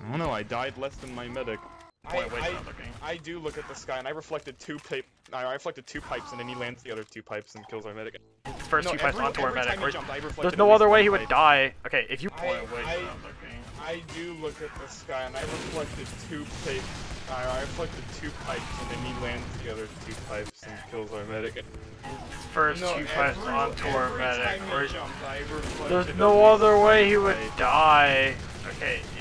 I don't know, I died less than my medic. I do look at the sky, and I reflected two pipes, and then he lands the other 2 pipes and kills our medic. First 2 pipes onto our medic. There's There's no other way he would die. Okay, if you... I do look at the sky, and I reflected 2 pipes. I reflected 2 pipes, and then he lands the other 2 pipes and kills our medic. First 2 pipes onto our medic. There's There's no other way he would die. Okay,